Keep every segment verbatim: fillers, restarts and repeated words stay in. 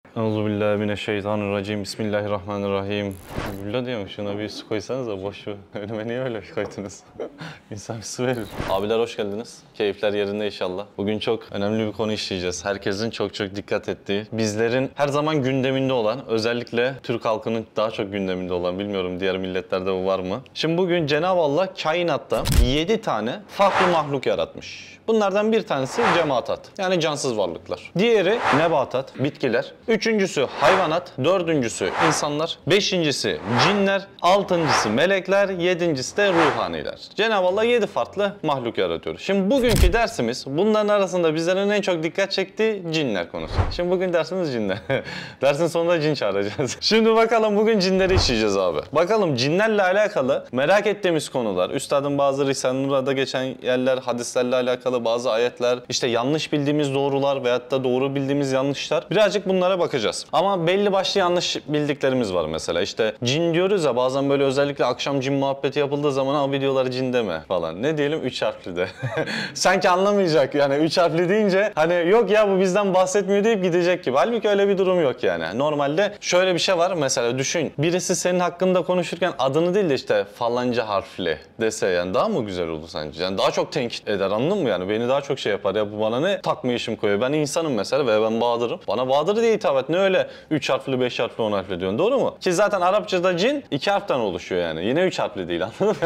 Euzubillahimineşşeytanirracim. Bismillahirrahmanirrahim. Gülla diyorum, şuna bir su koysanız da boşu. Önüme niye öyle koydunuz? İnsan bir su verir. Abiler hoş geldiniz. Keyifler yerinde inşallah. Bugün çok önemli bir konu işleyeceğiz. Herkesin çok çok dikkat ettiği, bizlerin her zaman gündeminde olan, özellikle Türk halkının daha çok gündeminde olan, bilmiyorum diğer milletlerde bu var mı? Şimdi bugün Cenab-ı Allah kainatta yedi tane farklı mahluk yaratmış. Bunlardan bir tanesi cemaat, yani cansız varlıklar. Diğeri nebatat, bitkiler. Üçüncüsü hayvanat, dördüncüsü insanlar, beşincisi cinler, altıncısı melekler, yedincisi de ruhaniler. Cenab-ı Allah yedi farklı mahluk yaratıyor. Şimdi bugünkü dersimiz, bunların arasında bizlerin en çok dikkat çektiği cinler konusu. Şimdi bugün dersimiz cinler. Dersin sonunda cin çağıracağız. Şimdi bakalım bugün cinleri işleyeceğiz abi. Bakalım cinlerle alakalı merak ettiğimiz konular, üstadın bazı Risale-i Nur'da geçen yerler, hadislerle alakalı bazı ayetler, işte yanlış bildiğimiz doğrular veyahut da doğru bildiğimiz yanlışlar. Birazcık bunlara bakacağız. Ama belli başlı yanlış bildiklerimiz var mesela. İşte cin diyoruz ya, bazen böyle özellikle akşam cin muhabbeti yapıldığı zaman abi diyorlar cin deme falan. Ne diyelim? Üç harfli de. Sanki anlamayacak yani, üç harfli deyince hani yok ya bu bizden bahsetmiyor deyip gidecek gibi. Halbuki öyle bir durum yok yani. Normalde şöyle bir şey var mesela, düşün. Birisi senin hakkında konuşurken adını değil de işte falanca harfli dese, yani daha mı güzel olur sence? Yani daha çok tenkit eder, anladın mı yani? Beni daha çok şey yapar ya, bu bana ne takma işim koyuyor. Ben insanım mesela ve ben Bahadır'ım. Bana Bahadır diye hitap et. Ne öyle üç harfli, beş harfli, on harfli diyorsun, doğru mu? Ki zaten Arapçada cin iki harften oluşuyor yani. Yine üç harfli değil, anladın mı?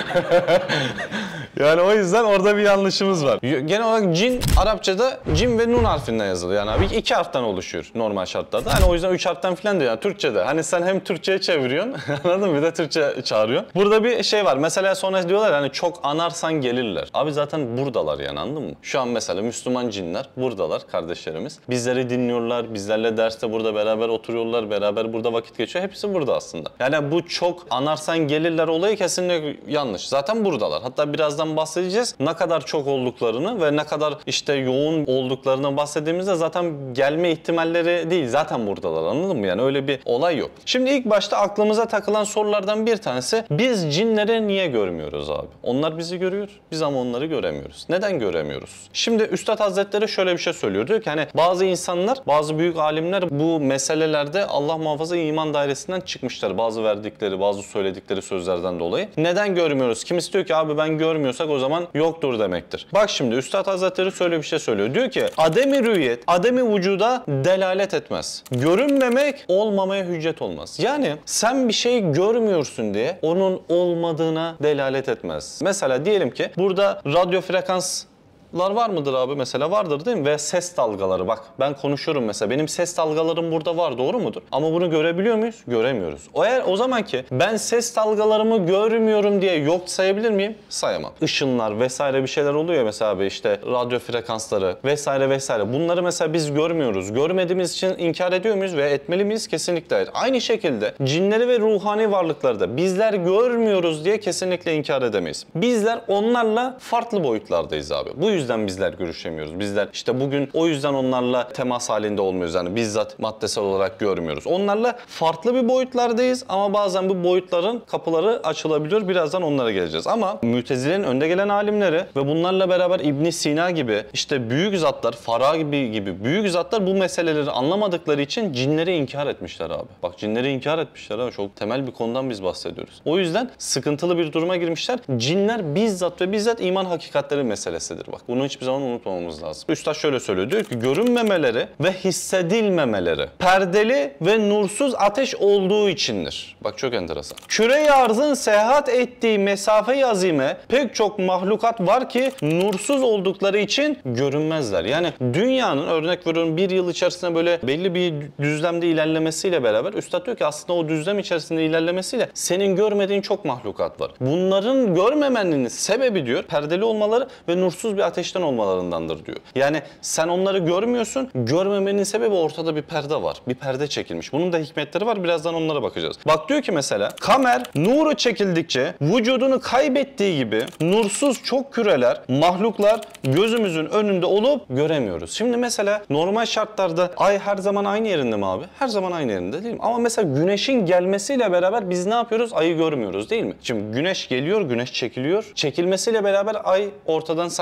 Yani o yüzden orada bir yanlışımız var. Genel olarak cin Arapçada cin ve nun harfinden yazılıyor. Yani abi iki harften oluşuyor normal şartlarda. Hani o yüzden üç harften falan diyor yani Türkçede. Hani sen hem Türkçe'ye çeviriyorsun, anladın mı? Bir de Türkçe çağırıyorsun. Burada bir şey var. Mesela sonra diyorlar hani çok anarsan gelirler. Abi zaten buradalar yani, anladın mı? Şu an mesela Müslüman cinler buradalar, kardeşlerimiz. Bizleri dinliyorlar, bizlerle derste burada beraber oturuyorlar, beraber burada vakit geçiyor. Hepsi burada aslında. Yani bu çok anarsan gelirler olayı kesinlikle yanlış. Zaten buradalar. Hatta birazdan bahsedeceğiz. Ne kadar çok olduklarını ve ne kadar işte yoğun olduklarını bahsettiğimizde zaten gelme ihtimalleri değil. Zaten buradalar, anladın mı? Yani öyle bir olay yok. Şimdi ilk başta aklımıza takılan sorulardan bir tanesi, biz cinleri niye görmüyoruz abi? Onlar bizi görüyor, biz ama onları göremiyoruz. Neden göremiyoruz? Şimdi Üstad Hazretleri şöyle bir şey söylüyor. Diyor ki hani bazı insanlar, bazı büyük alimler bu meselelerde Allah muhafaza iman dairesinden çıkmışlar. Bazı verdikleri, bazı söyledikleri sözlerden dolayı. Neden görmüyoruz? Kimisi diyor ki abi ben görmüyorsak o zaman yoktur demektir. Bak şimdi Üstad Hazretleri şöyle bir şey söylüyor. Diyor ki ademi rüyet, ademi vücuda delalet etmez. Görünmemek olmamaya hüccet olmaz. Yani sen bir şey görmüyorsun diye onun olmadığına delalet etmez. Mesela diyelim ki burada radyo frekans var mıdır abi? Mesela vardır değil mi? Ve ses dalgaları, bak ben konuşuyorum mesela, benim ses dalgalarım burada var, doğru mudur? Ama bunu görebiliyor muyuz? Göremiyoruz. Eğer o zaman ki ben ses dalgalarımı görmüyorum diye yok sayabilir miyim? Sayamam. Işınlar vesaire bir şeyler oluyor mesela abi, işte radyo frekansları vesaire vesaire. Bunları mesela biz görmüyoruz. Görmediğimiz için inkar ediyor muyuz ve etmeli miyiz? Kesinlikle hayır. Aynı şekilde cinleri ve ruhani varlıkları da bizler görmüyoruz diye kesinlikle inkar edemeyiz. Bizler onlarla farklı boyutlardayız abi. Bu yüzden bizler görüşemiyoruz. Bizler işte bugün o yüzden onlarla temas halinde olmuyoruz. Yani bizzat maddesel olarak görmüyoruz. Onlarla farklı bir boyutlardayız ama bazen bu boyutların kapıları açılabiliyor. Birazdan onlara geleceğiz. Ama Mu'tezile'nin önde gelen alimleri ve bunlarla beraber İbn Sina gibi işte büyük zatlar, Farabi gibi büyük zatlar bu meseleleri anlamadıkları için cinleri inkar etmişler abi. Bak cinleri inkar etmişler abi. Çok temel bir konudan biz bahsediyoruz. O yüzden sıkıntılı bir duruma girmişler. Cinler bizzat ve bizzat iman hakikatleri meselesidir. Bak bunu hiçbir zaman unutmamamız lazım. Üstad şöyle söylüyor. Diyor ki görünmemeleri ve hissedilmemeleri perdeli ve nursuz ateş olduğu içindir. Bak çok enteresan. Küre-i arzın seyahat ettiği mesafe-i azime pek çok mahlukat var ki nursuz oldukları için görünmezler. Yani dünyanın örnek veriyorum bir yıl içerisinde böyle belli bir düzlemde ilerlemesiyle beraber Üstad diyor ki aslında o düzlem içerisinde ilerlemesiyle senin görmediğin çok mahlukat var. Bunların görmemenin sebebi diyor perdeli olmaları ve nursuz bir ateşten olmalarındandır diyor. Yani sen onları görmüyorsun, görmemenin sebebi ortada bir perde var. Bir perde çekilmiş. Bunun da hikmetleri var. Birazdan onlara bakacağız. Bak diyor ki mesela kamer nuru çekildikçe vücudunu kaybettiği gibi nursuz çok küreler, mahluklar gözümüzün önünde olup göremiyoruz. Şimdi mesela normal şartlarda ay her zaman aynı yerinde mi abi? Her zaman aynı yerinde değil mi? Ama mesela güneşin gelmesiyle beraber biz ne yapıyoruz? Ayı görmüyoruz değil mi? Şimdi güneş geliyor, güneş çekiliyor. Çekilmesiyle beraber ay ortadan sanki yokmuş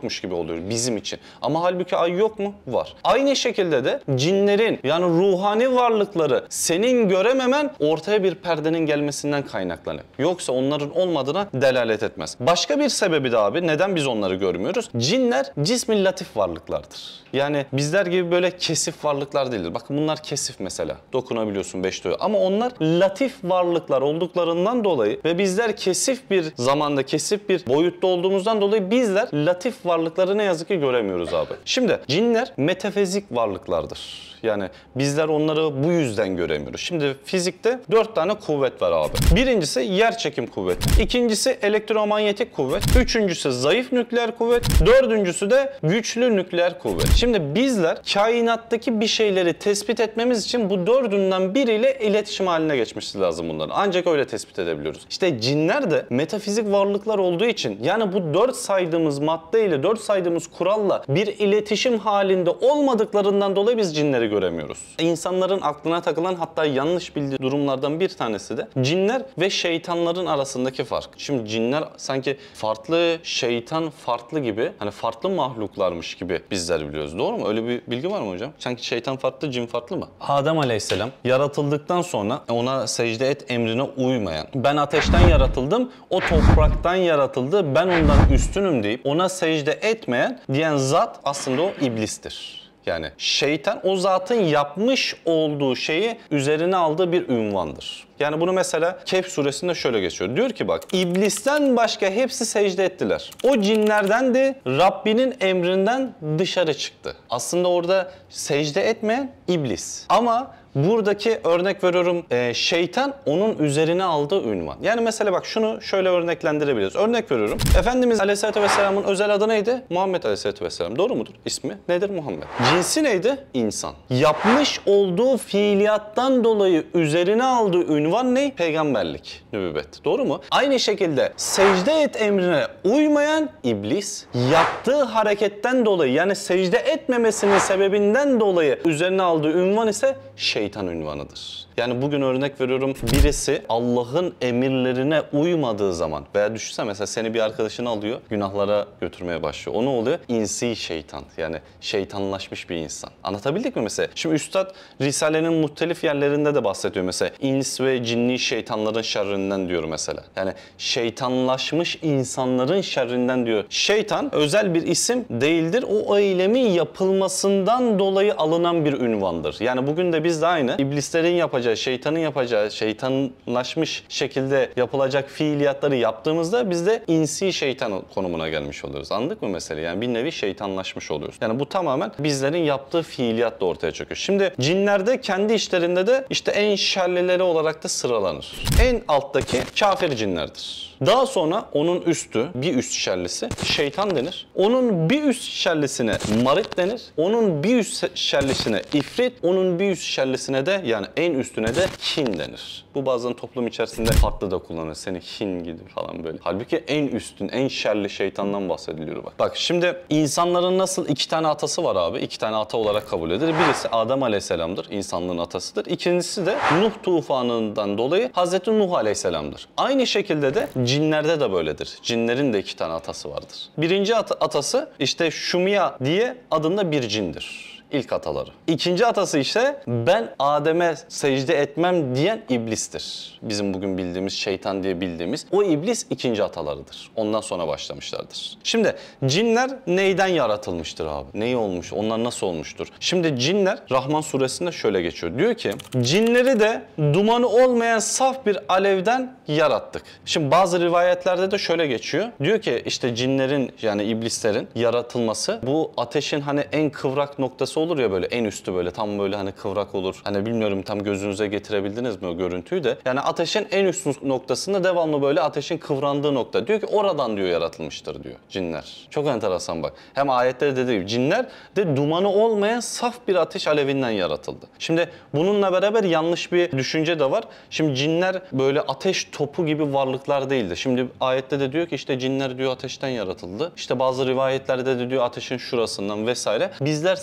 yokmuş gibi oluyor bizim için. Ama halbuki ay yok mu? Var. Aynı şekilde de cinlerin yani ruhani varlıkları senin görememen ortaya bir perdenin gelmesinden kaynaklanıyor. Yoksa onların olmadığına delalet etmez. Başka bir sebebi de abi neden biz onları görmüyoruz? Cinler cismi latif varlıklardır. Yani bizler gibi böyle kesif varlıklar değildir. Bakın bunlar kesif mesela. Dokunabiliyorsun beş duyu. Ama onlar latif varlıklar olduklarından dolayı ve bizler kesif bir zamanda, kesif bir boyutta olduğumuzdan dolayı bizler latif varlıkları ne yazık ki göremiyoruz abi. Şimdi cinler metafizik varlıklardır. Yani bizler onları bu yüzden göremiyoruz. Şimdi fizikte dört tane kuvvet var abi. Birincisi yerçekim kuvveti. İkincisi elektromanyetik kuvvet. Üçüncüsü zayıf nükleer kuvvet. Dördüncüsü de güçlü nükleer kuvvet. Şimdi bizler kainattaki bir şeyleri tespit etmemiz için bu dördünden biriyle iletişim haline geçmesi lazım bunların. Ancak öyle tespit edebiliyoruz. İşte cinler de metafizik varlıklar olduğu için yani bu dört saydığımız maddeyle, dört saydığımız kuralla bir iletişim halinde olmadıklarından dolayı biz cinleri göremiyoruz. İnsanların aklına takılan hatta yanlış bildiği durumlardan bir tanesi de cinler ve şeytanların arasındaki fark. Şimdi cinler sanki farklı, şeytan farklı gibi, hani farklı mahluklarmış gibi bizler biliyoruz. Doğru mu? Öyle bir bilgi var mı hocam? Sanki şeytan farklı, cin farklı mı? Adem Aleyhisselam yaratıldıktan sonra ona secde et emrine uymayan, ben ateşten yaratıldım, o topraktan yaratıldı, ben ondan üstünüm deyip ona secde etmeyen diyen zat aslında o iblistir. Yani şeytan o zatın yapmış olduğu şeyi üzerine aldığı bir ünvandır. Yani bunu mesela Kehf suresinde şöyle geçiyor. Diyor ki bak, iblisten başka hepsi secde ettiler. O cinlerden de Rabbinin emrinden dışarı çıktı. Aslında orada secde etmeyen iblis. Ama buradaki örnek veriyorum e, şeytan onun üzerine aldığı ünvan. Yani mesela bak şunu şöyle örneklendirebiliriz. Örnek veriyorum. Efendimiz Aleyhisselatü Vesselam'ın özel adı neydi? Muhammed Aleyhisselatü Vesselam. Doğru mudur? İsmi nedir? Muhammed. Cinsi neydi? İnsan. Yapmış olduğu fiiliyattan dolayı üzerine aldığı ünvan ne? Peygamberlik, nübüvvet. Doğru mu? Aynı şekilde secde et emrine uymayan iblis, yaptığı hareketten dolayı yani secde etmemesinin sebebinden dolayı üzerine aldığı ünvan ise şeytan ünvanıdır. Yani bugün örnek veriyorum, birisi Allah'ın emirlerine uymadığı zaman veya düşünsene mesela seni bir arkadaşın alıyor, günahlara götürmeye başlıyor. O ne oluyor? İnsi şeytan. Yani şeytanlaşmış bir insan. Anlatabildik mi mesela? Şimdi Üstad Risale'nin muhtelif yerlerinde de bahsediyor mesela. İns ve cinni şeytanların şerrinden diyor mesela. Yani şeytanlaşmış insanların şerrinden diyor. Şeytan özel bir isim değildir. O eylemin yapılmasından dolayı alınan bir ünvandır. Yani bugün de biz de aynı iblislerin yapacağı, şeytanın yapacağı, şeytanlaşmış şekilde yapılacak fiiliyatları yaptığımızda biz de insi şeytan konumuna gelmiş oluyoruz. Anladık mı meseleyi? Yani bir nevi şeytanlaşmış oluyoruz. Yani bu tamamen bizlerin yaptığı fiiliyatla ortaya çıkıyor. Şimdi cinlerde kendi işlerinde de işte en şerlileri olarak da sıralanır. En alttaki kafir cinlerdir. Daha sonra onun üstü, bir üst şerlisi şeytan denir. Onun bir üst şerlisine marit denir. Onun bir üst şerlisine ifrit, onun bir üst şerlisine de yani en üstüne de hin denir. Bu bazen toplum içerisinde farklı da kullanılır. Seni hin gibi falan böyle. Halbuki en üstün, en şerli şeytandan bahsediliyor bak. Bak şimdi insanların nasıl iki tane atası var abi. İki tane ata olarak kabul edilir. Birisi Adem Aleyhisselam'dır. İnsanlığın atasıdır. İkincisi de Nuh tufanından dolayı Hazreti Nuh Aleyhisselam'dır. Aynı şekilde de cinlerde de böyledir. Cinlerin de iki tane atası vardır. Birinci at atası işte Şumiya diye adında bir cindir. İlk ataları. İkinci atası ise ben Adem'e secde etmem diyen iblistir. Bizim bugün bildiğimiz şeytan diye bildiğimiz o iblis ikinci atalarıdır. Ondan sonra başlamışlardır. Şimdi cinler neyden yaratılmıştır abi? Neyi olmuş? Onlar nasıl olmuştur? Şimdi cinler Rahman suresinde şöyle geçiyor. Diyor ki cinleri de dumanı olmayan saf bir alevden yarattık. Şimdi bazı rivayetlerde de şöyle geçiyor. Diyor ki işte cinlerin yani iblislerin yaratılması bu ateşin hani en kıvrak noktası olur ya böyle en üstü böyle tam böyle hani kıvrak olur. Hani bilmiyorum tam gözünüze getirebildiniz mi o görüntüyü de. Yani ateşin en üst noktasında devamlı böyle ateşin kıvrandığı nokta. Diyor ki oradan diyor yaratılmıştır diyor cinler. Çok enteresan bak. Hem ayetleri dediği gibi cinler de dumanı olmayan saf bir ateş alevinden yaratıldı. Şimdi bununla beraber yanlış bir düşünce de var. Şimdi cinler böyle ateş topu gibi varlıklar değildi. Şimdi ayette de diyor ki işte cinler diyor ateşten yaratıldı. İşte bazı rivayetlerde de diyor ateşin şurasından vesaire. Bizler sanki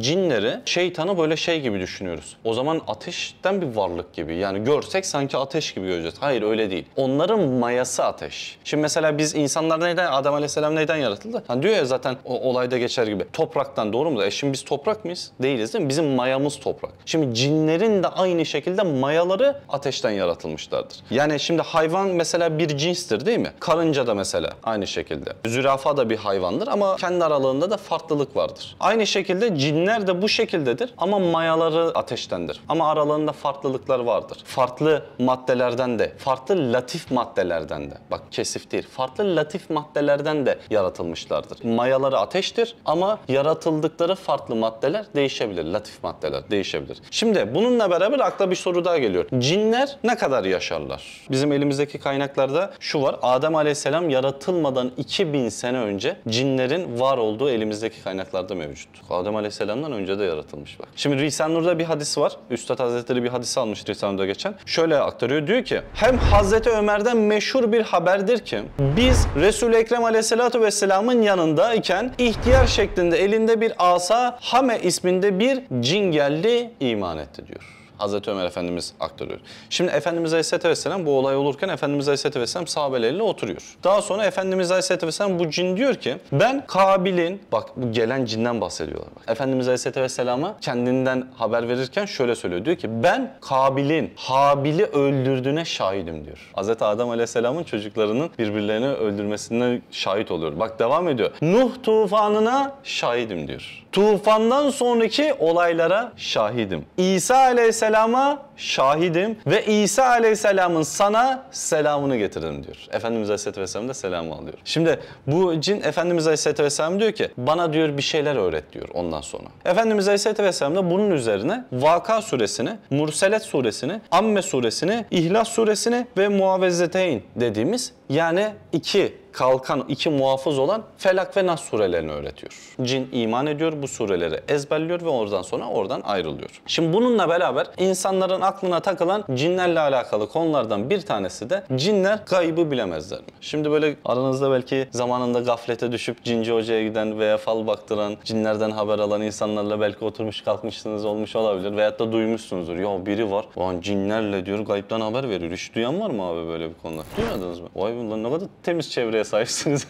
cinleri, şeytanı böyle şey gibi düşünüyoruz. O zaman ateşten bir varlık gibi. Yani görsek sanki ateş gibi göreceğiz. Hayır öyle değil. Onların mayası ateş. Şimdi mesela biz insanlar neyden, Adem Aleyhisselam neyden yaratıldı? Hani diyor ya zaten o olayda geçer gibi. Topraktan, doğru mu? E şimdi biz toprak mıyız? Değiliz değil mi? Bizim mayamız toprak. Şimdi cinlerin de aynı şekilde mayaları ateşten yaratılmışlardır. Yani şimdi hayvan mesela bir cinstir değil mi? Karınca da mesela aynı şekilde. Zürafa da bir hayvandır ama kendi aralığında da farklılık vardır. Aynı şekilde cinler de bu şekildedir ama mayaları ateştendir. Ama aralarında farklılıklar vardır. Farklı maddelerden de, farklı latif maddelerden de, bak kesif değil, farklı latif maddelerden de yaratılmışlardır. Mayaları ateştir ama yaratıldıkları farklı maddeler değişebilir. Latif maddeler değişebilir. Şimdi bununla beraber akla bir soru daha geliyor. Cinler ne kadar yaşarlar? Bizim elimizdeki kaynaklarda şu var. Adem Aleyhisselam yaratılmadan iki bin sene önce cinlerin var olduğu elimizdeki kaynaklarda mevcut. Adem Aleyhisselam'dan önce de yaratılmış bak. Şimdi Risale-i Nur'da bir hadis var. Üstad Hazretleri bir hadis almış Risale-i Nur'da geçen. Şöyle aktarıyor. Diyor ki hem Hazreti Ömer'den meşhur bir haberdir ki biz Resul-i Ekrem Aleyhisselatü Vesselam'ın yanındayken ihtiyar şeklinde elinde bir asa Hame isminde bir cin geldi, iman etti diyor. Hazreti Ömer Efendimiz aktarıyor. Şimdi Efendimiz Aleyhisselatü Vesselam bu olay olurken Efendimiz Aleyhisselatü Vesselam sahabeleriyle oturuyor. Daha sonra Efendimiz Aleyhisselatü Vesselam bu cin diyor ki ben Kabil'in, bak bu gelen cinden bahsediyorlar. Bak. Efendimiz Aleyhisselatü Vesselam'a kendinden haber verirken şöyle söylüyor. Diyor ki ben Kabil'in Habil'i öldürdüğüne şahidim diyor. Hazreti Adem Aleyhisselam'ın çocuklarının birbirlerini öldürmesine şahit oluyor. Bak devam ediyor. Nuh tufanına şahidim diyor. Tufandan sonraki olaylara şahidim. İsa Aleyhisselam'a şahidim ve İsa Aleyhisselam'ın sana selamını getirdim diyor. Efendimiz Aleyhisselatü Vesselam da selamı alıyor. Şimdi bu cin Efendimiz Aleyhisselatü Vesselam diyor ki bana diyor bir şeyler öğret diyor ondan sonra. Efendimiz Aleyhisselatü Vesselam da bunun üzerine Vaka suresini, Murselet suresini, Amme suresini, İhlas suresini ve Muavvezeteyn dediğimiz yani iki kalkan, iki muhafız olan Felak ve Nas surelerini öğretiyor. Cin iman ediyor, bu sureleri ezberliyor ve oradan sonra oradan ayrılıyor. Şimdi bununla beraber insanların aklına takılan cinlerle alakalı konulardan bir tanesi de cinler gaybı bilemezler mi? Şimdi böyle aranızda belki zamanında gaflete düşüp cinci hocaya giden veya fal baktıran, cinlerden haber alan insanlarla belki oturmuş kalkmışsınız olmuş olabilir veyahut da duymuşsunuzdur. Ya biri var, ulan cinlerle diyor gaybden haber veriyor. Hiç duyan var mı abi böyle bir konuda? Duymadınız mı? Vay lan ne kadar temiz çevreye sahipsiniz.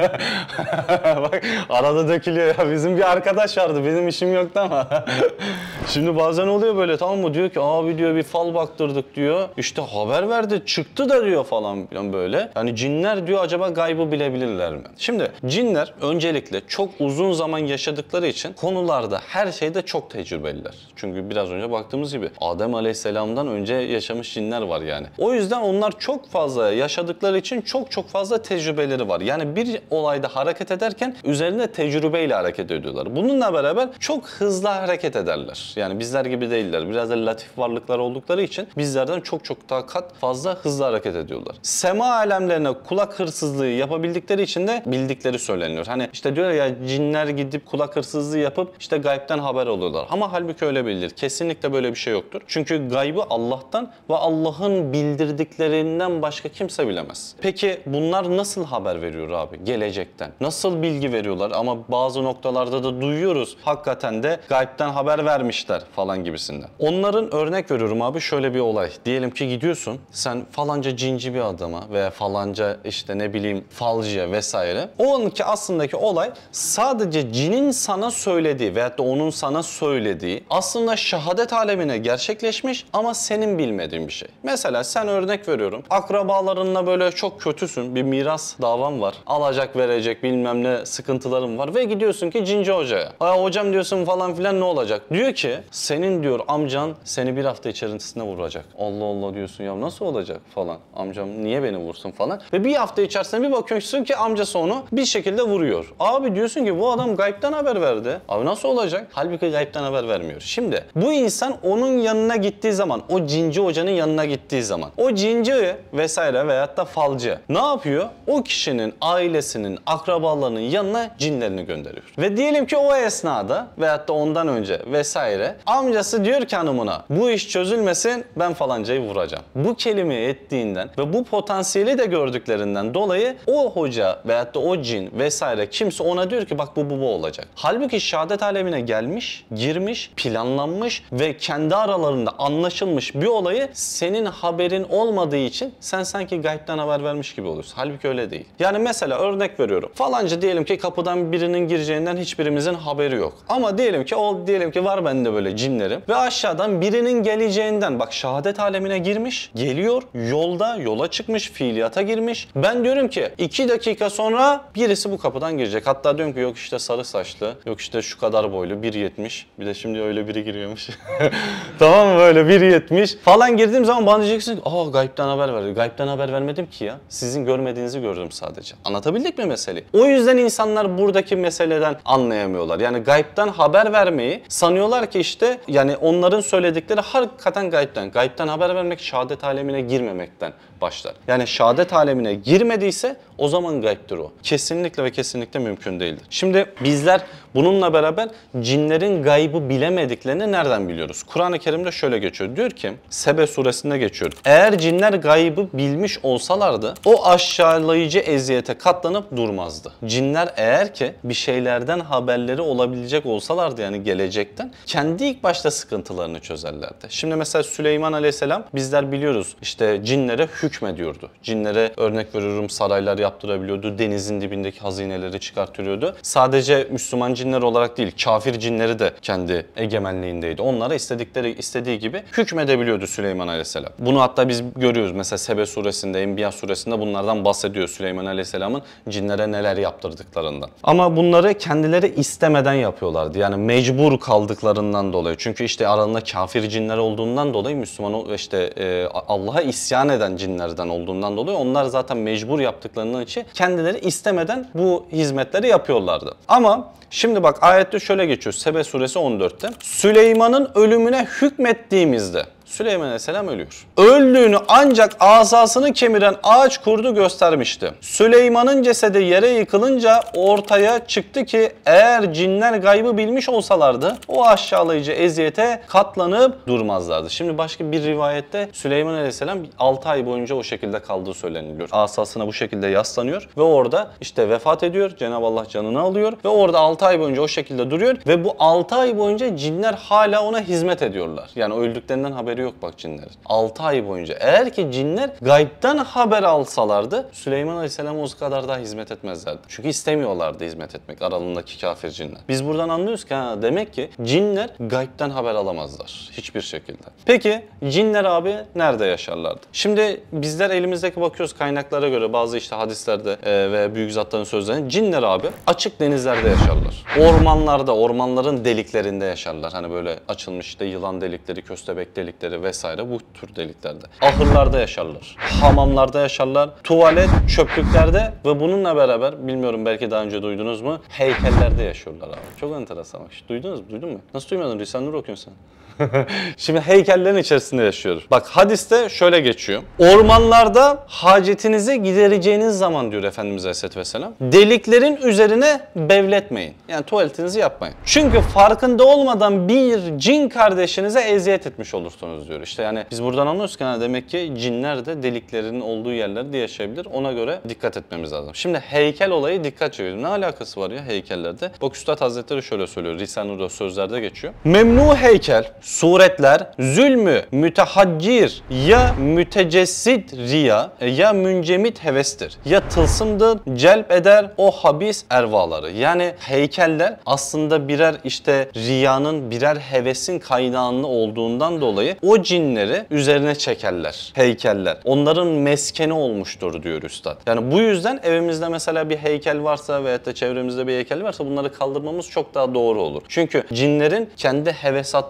Bak arada dökülüyor ya. Bizim bir arkadaş vardı. Benim işim yoktu ama. Şimdi bazen oluyor böyle, tamam mı? Diyor ki abi diyor bir fal baktırdık diyor. İşte haber verdi çıktı da diyor falan filan böyle. Yani cinler diyor acaba gaybı bilebilirler mi? Şimdi cinler öncelikle çok uzun zaman yaşadıkları için konularda her şeyde çok tecrübeliler. Çünkü biraz önce baktığımız gibi Adem Aleyhisselam'dan önce yaşamış cinler var yani. O yüzden onlar çok fazla yaşadıkları için çok çok fazla tecrübeleri var. Yani bir olayda hareket ederken üzerine tecrübeyle hareket ediyorlar. Bununla beraber çok hızlı hareket ederler. Yani bizler gibi değiller. Biraz da latif varlıklar oldukları için bizlerden çok çok daha kat fazla hızlı hareket ediyorlar. Sema alemlerine kulak hırsızlığı yapabildikleri için de bildikleri söyleniyor. Hani işte diyor ya cinler gidip kulak hırsızlığı yapıp işte gaybden haber alıyorlar. Ama halbuki öyle bilinir. Kesinlikle böyle bir şey yoktur. Çünkü gaybı Allah'tan ve Allah'ın bildirdiklerinden başka kimse bilemez. Peki bunlar nasıl haber veriyor abi? Gelecekten. Nasıl bilgi veriyorlar? Ama bazı noktalarda da duyuyoruz. Hakikaten de gaybden haber vermişler falan gibisinden. Onların örnek veriyorum abi şöyle bir olay. Diyelim ki gidiyorsun sen falanca cinci bir adama veya falanca işte ne bileyim falcıya vesaire. O anki aslındaki olay sadece cinin sana söylediği veyahut da onun sana söylediği aslında şehadet alemine gerçekleşmiş ama senin bilmediğin bir şey. Mesela sen örnek veriyorum. Akrabalarınla böyle çok kötüsün. Bir miras davan var. Alacak verecek bilmem ne sıkıntılarım var ve gidiyorsun ki cinci hocaya. Aa hocam diyorsun falan filan ne olacak? Diyor ki senin diyor amcan seni bir hafta içerisinde vuracak. Allah Allah diyorsun ya nasıl olacak falan. Amcam niye beni vursun falan. Ve bir hafta içerisinde bir bakıyorsun ki amcası onu bir şekilde vuruyor. Abi diyorsun ki bu adam gaybden haber verdi. Abi nasıl olacak? Halbuki gaybden haber vermiyor. Şimdi bu insan onun yanına gittiği zaman, o cinci hocanın yanına gittiği zaman, o cinci vesaire veyahut da falcı ne yapıyor? O kişinin kişinin ailesinin, akrabalarının yanına cinlerini gönderiyor. Ve diyelim ki o esnada veyahut da ondan önce vesaire amcası diyor ki hanımına bu iş çözülmesin ben falancayı vuracağım. Bu kelimeyi ettiğinden ve bu potansiyeli de gördüklerinden dolayı o hoca veyahut da o cin vesaire kimse ona diyor ki bak bu bu bu olacak. Halbuki şehadet alemine gelmiş, girmiş, planlanmış ve kendi aralarında anlaşılmış bir olayı senin haberin olmadığı için sen sanki gaybden haber vermiş gibi oluyorsun. Halbuki öyle değil. Yani mesela örnek veriyorum. Falanca diyelim ki kapıdan birinin gireceğinden hiçbirimizin haberi yok. Ama diyelim ki o diyelim ki var bende böyle cinlerim ve aşağıdan birinin geleceğinden bak şehadet alemine girmiş, geliyor, yolda yola çıkmış, fiiliyata girmiş. Ben diyorum ki iki dakika sonra birisi bu kapıdan girecek. Hatta diyorum ki yok işte sarı saçlı, yok işte şu kadar boylu, bir yetmiş. Bir de şimdi öyle biri giriyormuş. Tamam mı böyle bir yetmiş falan girdiğim zaman bana diyeceksin ki aa gaybden haber verdi. Gaybden haber vermedim ki ya. Sizin görmediğinizi gördüm sadece. Anlatabildik mi meseleyi? O yüzden insanlar buradaki meseleden anlayamıyorlar. Yani gaybden haber vermeyi sanıyorlar ki işte yani onların söyledikleri hakikaten gaybden. Gaybden haber vermek şehadet alemine girmemekten başlar. Yani şehadet alemine girmediyse o zaman gaybdir o. Kesinlikle ve kesinlikle mümkün değildir. Şimdi bizler bununla beraber cinlerin gaybı bilemediklerini nereden biliyoruz? Kur'an-ı Kerim'de şöyle geçiyor. Diyor ki Sebe suresinde geçiyor. Eğer cinler gaybı bilmiş olsalardı o aşağılayıcı eziyete katlanıp durmazdı. Cinler eğer ki bir şeylerden haberleri olabilecek olsalardı yani gelecekten kendi ilk başta sıkıntılarını çözerlerdi. Şimdi mesela Süleyman Aleyhisselam bizler biliyoruz işte cinlere hükmediyordu. Cinlere örnek veriyorum saraylar yaptırabiliyordu. Denizin dibindeki hazineleri çıkartıyordu. Sadece Müslüman cinler olarak değil kafir cinleri de kendi egemenliğindeydi. Onlara istedikleri istediği gibi hükmedebiliyordu Süleyman Aleyhisselam. Bunu hatta biz görüyoruz mesela Sebe suresinde, Enbiya suresinde bunlardan bahsediyor Süleyman Aleyhisselam'ın cinlere neler yaptırdıklarından. Ama bunları kendileri istemeden yapıyorlardı. Yani mecbur kaldıklarından dolayı. Çünkü işte aralarında kafir cinler olduğundan dolayı Müslüman işte e, Allah'a isyan eden cinlerden olduğundan dolayı onlar zaten mecbur yaptıklarından için kendileri istemeden bu hizmetleri yapıyorlardı. Ama şimdi bak ayette şöyle geçiyor Sebe suresi on dörtte. Süleyman'ın ölümüne hükmettiğimizde Süleyman Aleyhisselam ölüyor. Öldüğünü ancak asasını kemiren ağaç kurdu göstermişti. Süleyman'ın cesedi yere yıkılınca ortaya çıktı ki eğer cinler gaybı bilmiş olsalardı o aşağılayıcı eziyete katlanıp durmazlardı. Şimdi başka bir rivayette Süleyman Aleyhisselam altı ay boyunca o şekilde kaldığı söyleniliyor. Asasına bu şekilde yaslanıyor ve orada işte vefat ediyor. Cenab-ı Allah canını alıyor ve orada altı ay boyunca o şekilde duruyor ve bu altı ay boyunca cinler hala ona hizmet ediyorlar. Yani öldüklerinden haberi yok bak cinlerin. altı ay boyunca. Eğer ki cinler gaybden haber alsalardı Süleyman Aleyhisselam o kadar daha hizmet etmezlerdi. Çünkü istemiyorlardı hizmet etmek aralarındaki kafir cinler. Biz buradan anlıyoruz ki ha, demek ki cinler gaybden haber alamazlar. Hiçbir şekilde. Peki cinler abi nerede yaşarlardı? Şimdi bizler elimizdeki bakıyoruz kaynaklara göre bazı işte hadislerde e, ve büyük zatların sözlerinde cinler abi açık denizlerde yaşarlar. Ormanlarda, ormanların deliklerinde yaşarlar. Hani böyle açılmış işte yılan delikleri, köstebek delikleri vesaire bu tür deliklerde. Ahırlarda yaşarlar. Hamamlarda yaşarlar. Tuvalet, çöplüklerde ve bununla beraber bilmiyorum belki daha önce duydunuz mu? Heykellerde yaşıyorlar abi. Çok enteresan bak. Duydunuz mu? Duydun mu? Nasıl duymadın? Risale-i Nur okuyorsun sen. Şimdi heykellerin içerisinde yaşıyoruz. Bak hadiste şöyle geçiyor. Ormanlarda hacetinizi gidereceğiniz zaman diyor Efendimiz Aleyhisselatü Vesselam. Deliklerin üzerine bevletmeyin. Yani tuvaletinizi yapmayın. Çünkü farkında olmadan bir cin kardeşinize eziyet etmiş olursunuz diyor. İşte yani biz buradan anlıyoruz ki yani demek ki cinler de deliklerin olduğu yerlerde yaşayabilir. Ona göre dikkat etmemiz lazım. Şimdi heykel olayı dikkat çekiyor. Ne alakası var ya heykellerde? Bak Üstad Hazretleri şöyle söylüyor. Risale-i Nur'da sözlerde geçiyor. Memnu heykel, suretler, zulmü, mütehaccir, ya mütecessit riya, ya müncemit hevestir. Ya tılsımdır, celp eder o habis ervaları. Yani heykeller aslında birer işte riyanın, birer hevesin kaynağında olduğundan dolayı o cinleri üzerine çekerler. Heykeller. Onların meskeni olmuştur diyor Üstad. Yani bu yüzden evimizde mesela bir heykel varsa veyahut da çevremizde bir heykel varsa bunları kaldırmamız çok daha doğru olur. Çünkü cinlerin kendi hevesatlarına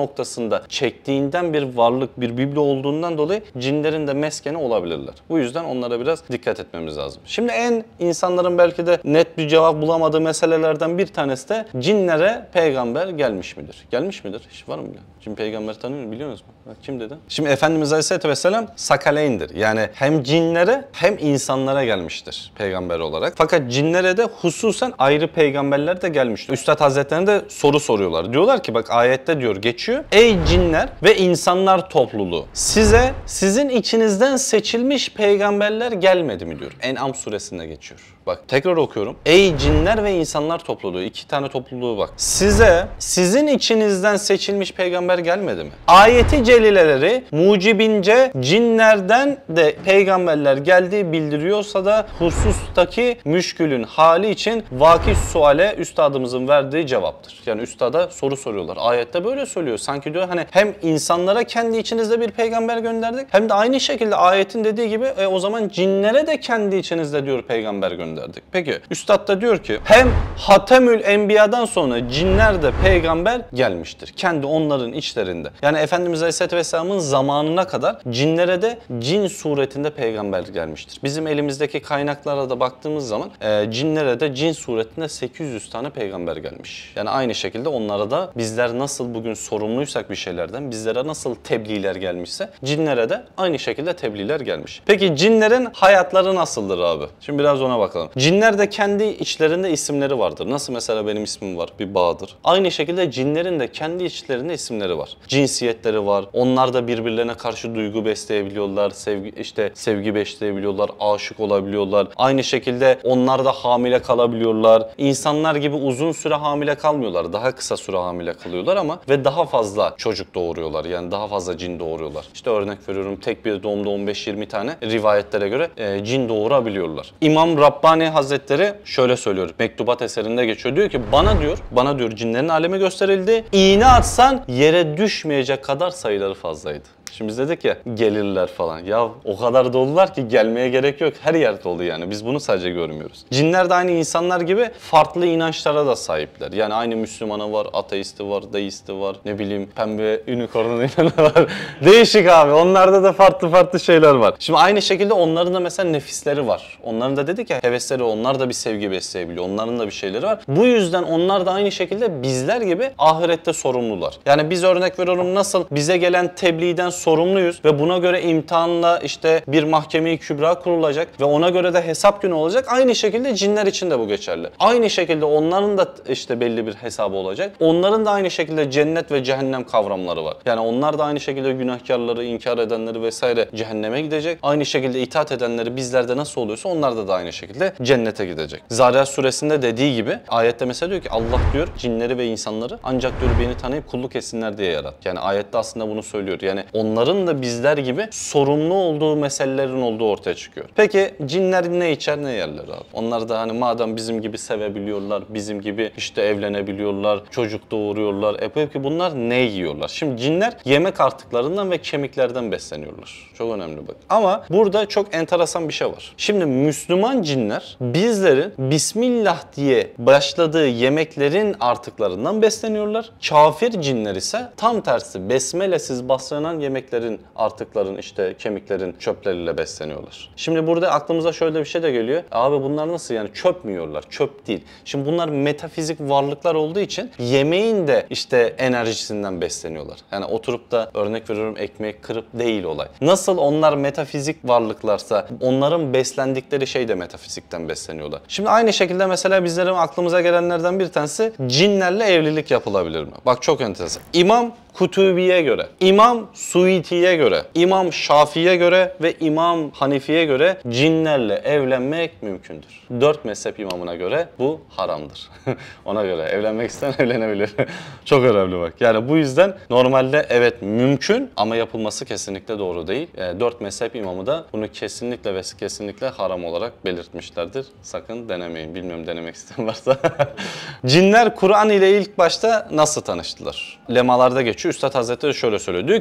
noktasında çektiğinden bir varlık, bir biblo olduğundan dolayı cinlerin de meskeni olabilirler. Bu yüzden onlara biraz dikkat etmemiz lazım. Şimdi en insanların belki de net bir cevap bulamadığı meselelerden bir tanesi de cinlere peygamber gelmiş midir? Gelmiş midir? Hiç var mı bile? Cin peygamberi tanıyor musunuz? Biliyor musunuz? Kim dedi? Şimdi Efendimiz Aleyhisselatü Vesselam sakaleyndir. Yani hem cinlere hem insanlara gelmiştir peygamber olarak. Fakat cinlere de hususen ayrı peygamberler de gelmiştir. Üstad Hazretleri'ne de soru soruyorlar. Diyorlar ki bak ayette diyor geçiyor. Ey cinler ve insanlar topluluğu, size sizin içinizden seçilmiş peygamberler gelmedi mi diyor. En'am suresinde geçiyor. Bak tekrar okuyorum. Ey cinler ve insanlar topluluğu. İki tane topluluğu bak. Size sizin içinizden seçilmiş peygamber gelmedi mi? Ayeti celileleri mucibince cinlerden de peygamberler geldiği bildiriyorsa da husustaki müşkülün hali için vakit suale üstadımızın verdiği cevaptır. Yani üstada soru soruyorlar. Ayette böyle söylüyor. Sanki diyor hani hem insanlara kendi içinizde bir peygamber gönderdik hem de aynı şekilde ayetin dediği gibi e, o zaman cinlere de kendi içinizde diyor peygamber gönderdik. Peki üstad da diyor ki hem Hatemül Enbiya'dan sonra cinler de peygamber gelmiştir. Kendi onların içlerinde. Yani Efendimiz Aleyhisselatü Vesselam'ın zamanına kadar cinlere de cin suretinde peygamber gelmiştir. Bizim elimizdeki kaynaklara da baktığımız zaman e, cinlere de cin suretinde sekiz yüz tane peygamber gelmiş. Yani aynı şekilde onlara da bizler nasıl bugün sorumluysak bir şeylerden bizlere nasıl tebliğler gelmişse cinlere de aynı şekilde tebliğler gelmiş. Peki cinlerin hayatları nasıldır abi? Şimdi biraz ona bakalım. Cinler de kendi içlerinde isimleri vardır. Nasıl mesela benim ismim var, bir Bahadır. Aynı şekilde cinlerin de kendi içlerinde isimleri var. Cinsiyetleri var. Onlar da birbirlerine karşı duygu besleyebiliyorlar, sevgi işte sevgi besleyebiliyorlar, aşık olabiliyorlar. Aynı şekilde onlar da hamile kalabiliyorlar. İnsanlar gibi uzun süre hamile kalmıyorlar. Daha kısa süre hamile kalıyorlar ama ve daha fazla çocuk doğuruyorlar. Yani daha fazla cin doğuruyorlar. İşte örnek veriyorum tek bir doğumda on beş yirmi tane rivayetlere göre e, cin doğurabiliyorlar. İmam Rabbani Hazretleri şöyle söylüyor. Mektubat eserinde geçiyor. Diyor ki bana diyor, bana diyor cinlerin alemi gösterildi. İğne atsan yere düşmeyecek kadar sayıları fazlaydı. Şimdi biz dedik ya gelirler falan. Ya o kadar dolular ki gelmeye gerek yok. Her yer dolu yani. Biz bunu sadece görmüyoruz. Cinler de aynı insanlar gibi farklı inançlara da sahipler. Yani aynı Müslümanı var, ateisti var, deisti var. Ne bileyim pembe unicorn'un inanı var. Değişik abi. Onlarda da farklı farklı şeyler var. Şimdi aynı şekilde onların da mesela nefisleri var. Onların da dedik ya hevesleri, onlar da bir sevgi besleyebiliyor. Onların da bir şeyleri var. Bu yüzden onlar da aynı şekilde bizler gibi ahirette sorumlular. Yani biz örnek veriyorum nasıl bize gelen tebliğden sorumluyuz ve buna göre imtihanla işte bir mahkeme-i kübra kurulacak ve ona göre de hesap günü olacak. Aynı şekilde cinler için de bu geçerli. Aynı şekilde onların da işte belli bir hesabı olacak. Onların da aynı şekilde cennet ve cehennem kavramları var. Yani onlar da aynı şekilde günahkarları, inkar edenleri vesaire cehenneme gidecek. Aynı şekilde itaat edenleri bizlerde nasıl oluyorsa onlarda da aynı şekilde cennete gidecek. Zariyat suresinde dediği gibi ayette mesela diyor ki Allah diyor cinleri ve insanları ancak diyor beni tanıyıp kulluk etsinler diye yarat. Yani ayette aslında bunu söylüyor. Yani onların da bizler gibi sorumlu olduğu meselelerin olduğu ortaya çıkıyor. Peki cinler ne içer ne yerler abi? Onlar da hani madem bizim gibi sevebiliyorlar, bizim gibi işte evlenebiliyorlar, çocuk doğuruyorlar. E peki bunlar ne yiyorlar? Şimdi cinler yemek artıklarından ve kemiklerden besleniyorlar. Çok önemli bak. Ama burada çok enteresan bir şey var. Şimdi Müslüman cinler bizlerin Bismillah diye başladığı yemeklerin artıklarından besleniyorlar. Kafir cinler ise tam tersi besmelesiz başlanan yemeklerin, artıkların, işte kemiklerin çöpleriyle besleniyorlar. Şimdi burada aklımıza şöyle bir şey de geliyor. Abi bunlar nasıl yani çöp mü yiyorlar? Çöp değil. Şimdi bunlar metafizik varlıklar olduğu için yemeğin de işte enerjisinden besleniyorlar. Yani oturup da örnek veriyorum ekmek kırıp değil olay. Nasıl onlar metafizik varlıklarsa onların beslendikleri şey de metafizikten besleniyorlar. Şimdi aynı şekilde mesela bizlerin aklımıza gelenlerden bir tanesi cinlerle evlilik yapılabilir mi? Bak çok enteresan. İmam Kutubi'ye göre, İmam Suiti'ye göre, İmam Şafii'ye göre ve İmam Hanifi'ye göre cinlerle evlenmek mümkündür. Dört mezhep imamına göre bu haramdır. Ona göre evlenmek isteyen evlenebilir. Çok önemli bak. Yani bu yüzden normalde evet mümkün ama yapılması kesinlikle doğru değil. E, dört mezhep imamı da bunu kesinlikle ve kesinlikle haram olarak belirtmişlerdir. Sakın denemeyin. Bilmiyorum denemek isteyen varsa. Cinler Kur'an ile ilk başta nasıl tanıştılar? Lemalarda geçiyor. Üstad Hazretleri şöyle söylüyor. Diyor ki cin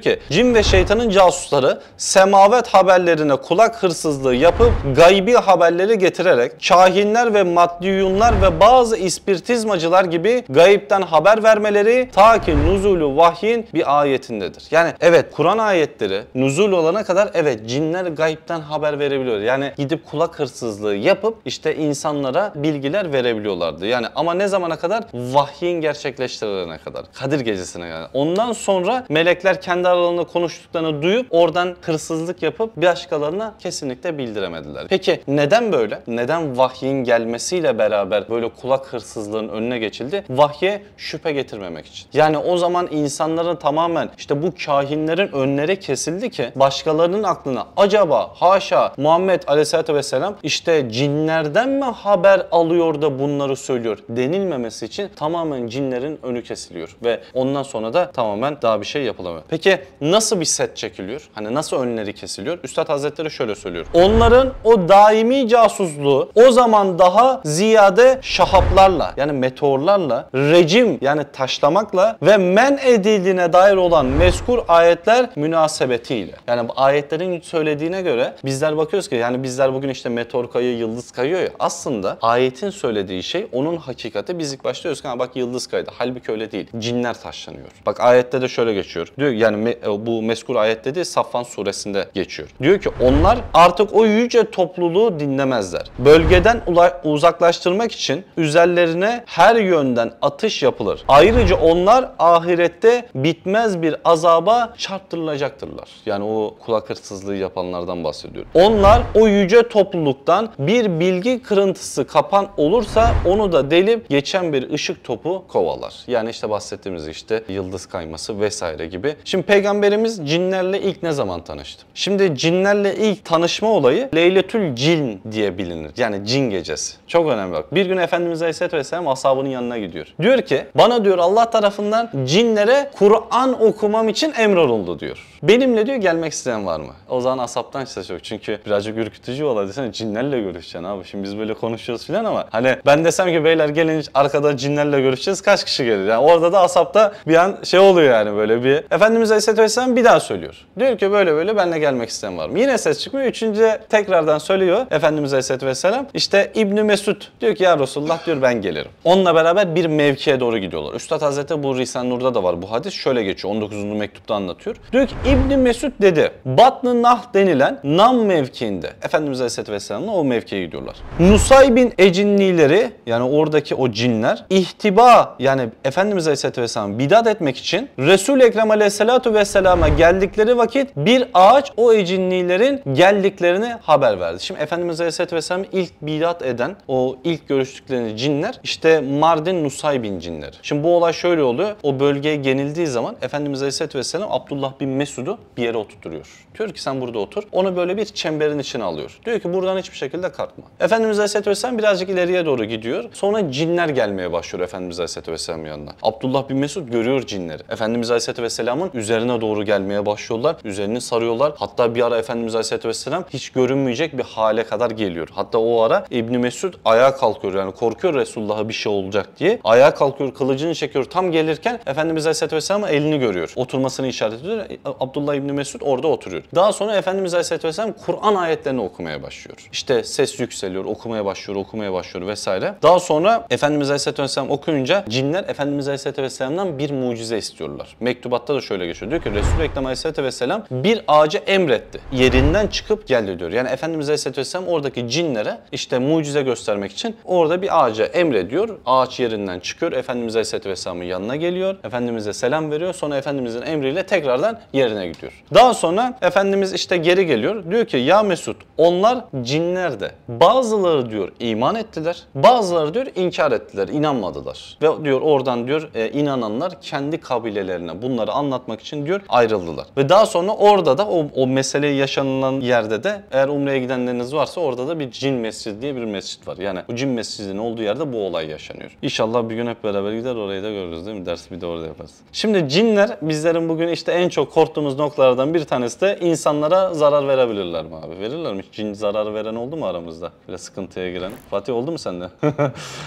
cin ve şeytanın casusları semavet haberlerine kulak hırsızlığı yapıp gaybi haberleri getirerek kahinler ve maddiyunlar ve bazı ispiritizmacılar gibi gayipten haber vermeleri ta ki nuzulu vahyin bir ayetindedir. Yani evet, Kur'an ayetleri nuzul olana kadar evet cinler gayipten haber verebiliyor. Yani gidip kulak hırsızlığı yapıp işte insanlara bilgiler verebiliyorlardı. Yani ama ne zamana kadar? Vahyin gerçekleştirilene kadar. Kadir gecesine yani. Ondan sonra melekler kendi aralarında konuştuklarını duyup oradan hırsızlık yapıp başkalarına kesinlikle bildiremediler. Peki neden böyle? Neden vahyin gelmesiyle beraber böyle kulak hırsızlığın önüne geçildi? Vahye şüphe getirmemek için. Yani o zaman insanların tamamen işte bu kahinlerin önleri kesildi ki başkalarının aklına acaba haşa Muhammed Aleyhisselatü Vesselam işte cinlerden mi haber alıyor da bunları söylüyor denilmemesi için tamamen cinlerin önü kesiliyor ve ondan sonra da tamamen daha bir şey yapılamıyor. Peki nasıl bir set çekiliyor? Hani nasıl önleri kesiliyor? Üstad Hazretleri şöyle söylüyor. Onların o daimi casusluğu o zaman daha ziyade şahaplarla yani meteorlarla, rejim yani taşlamakla ve men edildiğine dair olan mezkur ayetler münasebetiyle. Yani bu ayetlerin söylediğine göre bizler bakıyoruz ki yani bizler bugün işte meteor kayıyor, yıldız kayıyor ya, aslında ayetin söylediği şey onun hakikati. Biz ilk başta diyoruz ki bak yıldız kaydı. Halbuki öyle değil. Cinler taşlanıyor. Bak ayette de şöyle geçiyor. Diyor yani me, bu mezkur ayet dediği Saffan suresinde geçiyor. Diyor ki onlar artık o yüce topluluğu dinlemezler. Bölgeden uzaklaştırmak için üzerlerine her yönden atış yapılır. Ayrıca onlar ahirette bitmez bir azaba çarptırılacaktırlar. Yani o kulak hırsızlığı yapanlardan bahsediyor. Onlar o yüce topluluktan bir bilgi kırıntısı kapan olursa onu da delip geçen bir ışık topu kovalar. Yani işte bahsettiğimiz işte yıldız kayması vesaire gibi. Şimdi Peygamberimiz cinlerle ilk ne zaman tanıştı? Şimdi cinlerle ilk tanışma olayı Leyletül Cin diye bilinir. Yani cin gecesi. Çok önemli bak. Bir gün Efendimiz Aleyhisselatü Vesselam ashabının yanına gidiyor. Diyor ki bana diyor Allah tarafından cinlere Kur'an okumam için emrolundu diyor. Benimle diyor gelmek isteyen var mı? O zaman asaptan işte yok. Çünkü birazcık ürkütücü olay desene, cinlerle görüşeceksin abi. Şimdi biz böyle konuşuyoruz filan ama hani ben desem ki beyler gelin arkada cinlerle görüşeceğiz, kaç kişi gelir? Yani orada da asapta bir an şey oluyor yani böyle bir. Efendimiz Aleyhisselatü Vesselam bir daha söylüyor. Diyor ki böyle böyle benimle gelmek isteyen var mı? Yine ses çıkmıyor. Üçüncü tekrardan söylüyor Efendimiz Aleyhisselatü Vesselam. İşte İbn Mesud diyor ki ya Resulullah diyor ben gelirim. Onunla beraber bir mevkiye doğru gidiyorlar. Üstad Hazretleri bu Risale-i Nur'da da var bu hadis. Şöyle geçiyor. on dokuzuncu mektupta anlatıyor. Diyor ki İbn Mesud dedi. Batn-ı Nah denilen Nam mevkiinde. Efendimiz Aleyhisselatü Vesselam'la o mevkiye gidiyorlar. Nusaybin ecinnileri yani oradaki o cinler ihtiba yani Efendimiz Aleyhisselatü Vesselam bidat etmek için Resul-i Ekrem Aleyhisselatü Vesselam'a geldikleri vakit bir ağaç o ecinnilerin geldiklerini haber verdi. Şimdi Efendimiz Aleyhisselatü Vesselam ilk bidat eden o ilk görüştükleri cinler işte Mardin Nusaybin cinleri. Şimdi bu olay şöyle oluyor. O bölgeye genildiği zaman Efendimiz Aleyhisselatü Vesselam Abdullah bin Mesud'u bir yere oturtuyor. Diyor ki sen burada otur. Onu böyle bir çemberin içine alıyor. Diyor ki buradan hiçbir şekilde kalkma. Efendimiz Aleyhisselatü Vesselam birazcık ileriye doğru gidiyor. Sonra cinler gelmeye başlıyor Efendimiz Aleyhisselatü Vesselam'ın yanına. Abdullah bin Mesud görüyor cinleri. Efendimiz Aleyhisselatü Vesselam'ın üzerine doğru gelmeye başlıyorlar. Üzerini sarıyorlar. Hatta bir ara Efendimiz Aleyhisselatü Vesselam hiç görünmeyecek bir hale kadar geliyor. Hatta o ara İbn Mesud ayağa kalkıyor. Yani korkuyor Resulullah'a bir şey olacak diye. Ayağa kalkıyor, kılıcını çekiyor. Tam gelirken Efendimiz Aleyhisselatü Vesselam'ın elini görüyor. Oturmasını işaret ediyor. Abdullah İbn Mesud orada oturuyor. Daha sonra Efendimiz Aleyhisselatü Vesselam Kur'an ayetlerini okumaya başlıyor. İşte ses yükseliyor, okumaya başlıyor, okumaya başlıyor vesaire. Daha sonra Efendimiz Aleyhisselatü Vesselam okuyunca cinler Efendimiz Aleyhisselatü Vesselam'dan bir mucize istiyorlar. Mektubatta da şöyle geçiyor. Diyor ki Resul-i Ekrem Aleyhisselatü Vesselam bir ağaca emretti. Yerinden çıkıp geldi diyor. Yani Efendimiz Aleyhisselatü Vesselam oradaki cinlere işte mucize göstermek için orada bir ağaca emrediyor. Ağaç yerinden çıkıyor. Efendimiz Aleyhisselatü Vesselam'ın yanına geliyor. Efendimiz'e selam veriyor. Sonra Efendimiz'in emriyle tekrardan yerine gidiyor. Daha sonra Efendimiz işte geri geliyor. Diyor ki ya Mesud onlar cinler de bazıları diyor iman ettiler. Bazıları diyor inkar ettiler. İnanmadılar. Ve diyor oradan diyor e, inananlar kendi kabilelerine bunları anlatmak için diyor ayrıldılar. Ve daha sonra orada da o, o meseleyi yaşanılan yerde de eğer umreye gidenleriniz varsa orada da bir cin mescidi diye bir mescit var. Yani bu cin mescidinin olduğu yerde bu olay yaşanıyor. İnşallah bir gün hep beraber gider orayı da görürüz değil mi? Dersi bir de orada yaparız. Şimdi cinler bizlerin bugün işte en çok korktuğumuz noktalardan bir tanesi de insanlara zarar verebilirler mi abi? Verirler mi? Cin zarar veren oldu mu aramızda? Böyle sıkıntıya giren. Fatih oldu mu sende?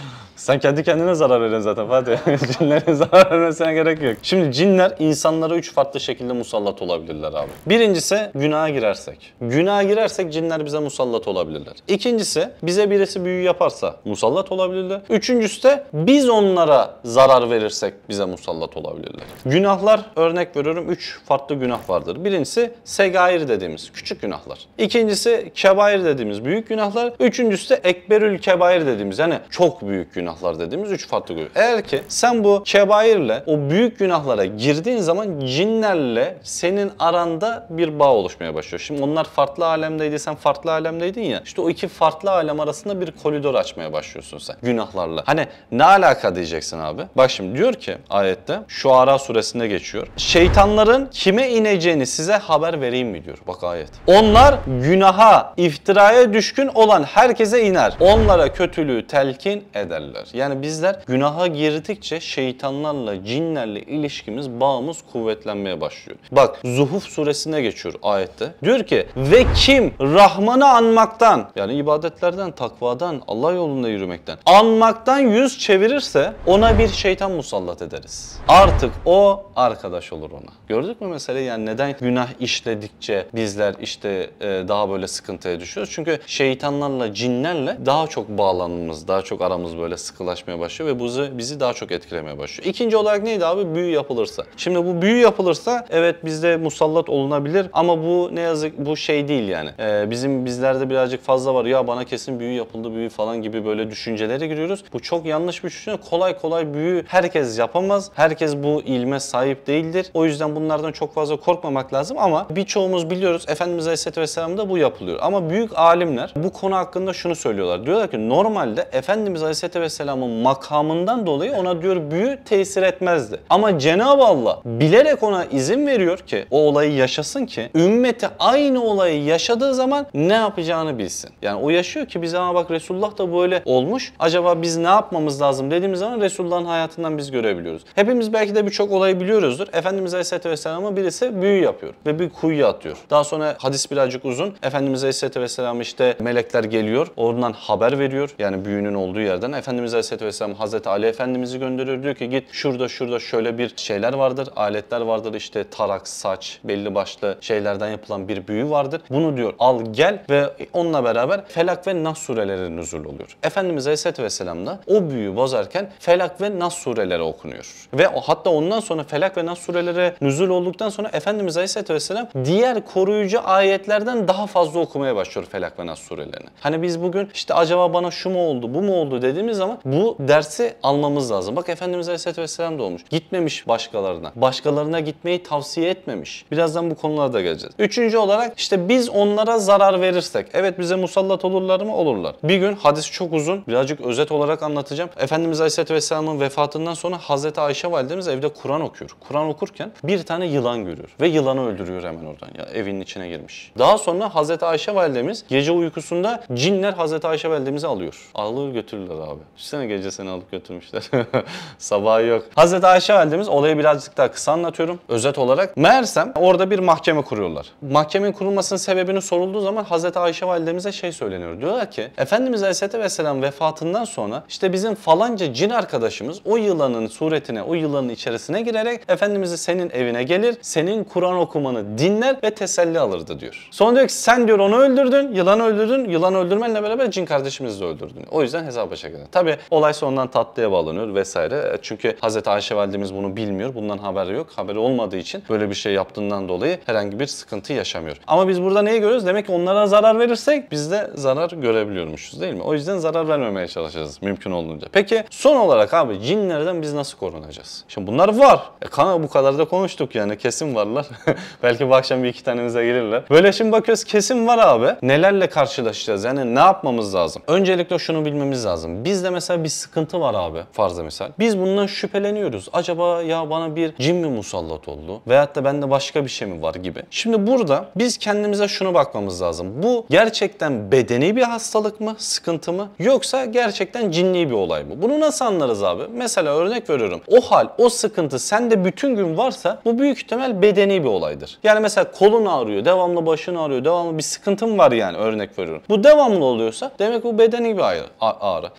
Sen kendi kendine zarar veriyorsun zaten Fatih. Cinlerin zarar vermesine gerek yok. Şimdi cinler insanlara üç farklı şekilde musallat olabilirler abi. Birincisi günaha girersek. Günaha girersek cinler bize musallat olabilirler. İkincisi bize birisi büyü yaparsa musallat olabilirler. Üçüncüsü de biz onlara zarar verirsek bize musallat olabilirler. Günahlar, örnek veriyorum, üç farklı günah vardır. Birincisi segair dediğimiz küçük günahlar. İkincisi kebair dediğimiz büyük günahlar. Üçüncüsü de ekberül kebair dediğimiz, yani çok büyük günahlar dediğimiz üç farklı günah. Eğer ki sen bu kebairle o büyük günahlara girdiğin zaman cinlerle senin aranda bir bağ oluşmaya başlıyor. Şimdi onlar farklı alemdeydi, sen farklı alemdeydin ya. İşte o iki farklı alem arasında bir koridor açmaya başlıyorsun sen günahlarla. Hani ne alaka diyeceksin abi? Bak şimdi diyor ki ayette, Şuara suresinde geçiyor. Şeytanların kime ineceğini size haber vereyim mi diyor. Bak ayet. Onlar günaha, iftiraya düşkün olan herkese iner. Onlara kötülüğü telkin ederler. Yani bizler günaha girdikçe şeytanlarla, cinlerle ilişkimiz, bağımız kuvvetlenmeye başlıyor. Bak Zuhuf suresinde geçiyor ayette. Diyor ki ve kim Rahman'ı anmaktan, yani ibadetlerden, takvadan, Allah yolunda yürümekten, anmaktan yüz çevirirse ona bir şeytan musallat ederiz. Artık o arkadaş olur ona. Gördük mü meseleyi? Yani neden günah işledikçe bizler işte e, daha böyle sıkıntıya düşüyoruz? Çünkü şeytanlarla, cinlerle daha çok bağlanmamız, daha çok aramız böyle sıkılaşmaya başlıyor ve bizi, bizi daha çok etkilemeye başlıyor. İkinci olarak neydi abi? Büyü yapılırsa. Şimdi bu büyü yapılırsa evet bizde musallat olunabilir ama bu ne yazık bu şey değil yani. Ee, bizim bizlerde birazcık fazla var. Ya bana kesin büyü yapıldı, büyü falan gibi böyle düşüncelere giriyoruz. Bu çok yanlış bir düşünce. Kolay kolay büyü herkes yapamaz. Herkes bu ilme sahip değildir. O yüzden bunlardan çok fazla korkmamak lazım ama birçoğumuz biliyoruz Efendimiz Aleyhisselatü Vesselam'da bu yapılıyor. Ama büyük alimler bu konu hakkında şunu söylüyorlar. Diyorlar ki normalde Efendimiz Aleyhisselatü Vesselam'ın makamından dolayı ona diyor büyü tesir etmezdi. Ama Cenab-ı Allah bilerek ona izin veriyor ki o olayı yaşasın ki ümmeti aynı olayı yaşadığı zaman ne yapacağını bilsin. Yani o yaşıyor ki bize ama bak Resulullah da böyle olmuş. Acaba biz ne yapmamız lazım dediğimiz zaman Resulullah'ın hayatından biz görebiliyoruz. Hepimiz belki de birçok olayı biliyoruzdur. Efendimiz Aleyhisselatü Vesselam'a birisi büyü yapıyor ve bir kuyuya atıyor. Daha sonra hadis birazcık uzun. Efendimiz Aleyhisselatü Vesselam işte melekler geliyor. Oradan haber veriyor. Yani büyünün olduğu yerden. Efendimiz Aleyhisselatü Vesselam Hazreti Ali Efendimiz'i gönderiyor. Diyor ki git şurada şurada şöyle bir şeyler vardır. Aletler vardır. İşte tarak, saç, belli başlı şeylerden yapılan bir büyü vardır. Bunu diyor al gel ve onunla beraber Felak ve Nas sureleri nüzul oluyor. Efendimiz Aleyhisselatü Vesselam da o büyüyü bozarken Felak ve Nas sureleri okunuyor. Ve hatta ondan sonra Felak ve Nas sureleri nüzul olduktan sonra Efendimiz Aleyhisselatü Vesselam diğer koruyucu ayetlerden daha fazla okumaya başlıyor Felak ve Nas surelerini. Hani biz bugün işte acaba bana şu mu oldu, bu mu oldu dediğimiz zaman bu dersi almamız lazım. Bak Efendimiz Aleyhisselatü Vesselam da olmuş. Gitmemiş başkalarına. Başkalarına gitmeyi tavsiye etmemiş. Birazdan bu konulara da geleceğiz. Üçüncü olarak işte biz onlara zarar verirsek. Evet bize musallat olurlar mı? Olurlar. Bir gün hadis çok uzun. Birazcık özet olarak anlatacağım. Efendimiz Aleyhisselatü Vesselam'ın vefatından sonra Hazreti Ayşe validemiz evde Kur'an okuyor. Kur'an okurken bir tane yılan görüyor. Ve yılanı öldürüyor hemen oradan. Ya evinin içine girmiş. Daha sonra Hazreti Ayşe validemiz gece uykusunda cinler Hazreti Ayşe validemizi alıyor. Alır götürürler abi. Düşünsene gece seni alıp götürmüşler. Sabahı yok. Hazreti Ayşe validemiz olayı birazcık daha kısa anlatıyorum. Özet olarak. Meğersem orada bir mahkeme kuruyorlar. Mahkemenin kurulmasının sebebini sorulduğu zaman Hazreti Ayşe validemize şey söyleniyor. Diyorlar ki Efendimiz Aleyhisselatü Vesselam vefatından sonra işte bizim falanca cin arkadaşımız o yılanın suretine, o yılanın içerisine girerek Efendimiz'i senin evine gelir, senin Kur'an okumanı dinler ve teselli alırdı diyor. Sonra diyor ki sen diyor onu öldürdün, yılanı öldürdün, yılanı öldürmenle beraber cin kardeşimizi de öldürdün. O yüzden hesaba çekilir. Tabi olay sonundan tatlıya bağlanıyor vesaire. Çünkü Hazreti Ayşe validemiz bunu bilmiyor. Bundan haberi yok. Haberi olmadığı için böyle bir şey yaptığından dolayı herhangi bir sıkıntı yaşamıyor. Ama biz burada neyi görüyoruz? Demek ki onlara zarar verirsek biz de zarar görebiliyormuşuz değil mi? O yüzden zarar vermemeye çalışacağız mümkün olduğunca. Peki son olarak abi cinlerden biz nasıl korunacağız? Şimdi bunlar var. E, kana bu kadar da konuştuk yani kesin varlar. Belki bu akşam bir iki tanemize gelirler. Böyle şimdi bakıyoruz kesin var abi. Nelerle karşılaşacağız? Yani ne yapmamız lazım? Öncelikle şunu bilmemiz lazım. Bizde mesela bir sıkıntı var abi. Farza misal. Biz bundan şüpheleniyoruz. Acaba ya bana bir cin mi musallat oldu? Veyahut da bende başka bir şey mi var gibi. Şimdi burada biz kendimize şunu bakmamız lazım. Bu gerçekten bedeni bir hastalık mı? Sıkıntı mı? Yoksa gerçekten cinni bir olay mı? Bunu nasıl anlarız abi? Mesela örnek veriyorum. O hal, o sıkıntı sende bütün gün varsa bu büyük ihtimal bedeni bir olaydır. Yani mesela kolun ağrıyor, devamlı başın ağrıyor, devamlı bir sıkıntın var yani örnek veriyorum. Bu devamlı oluyorsa demek bu bedeni bir ağrı. Ama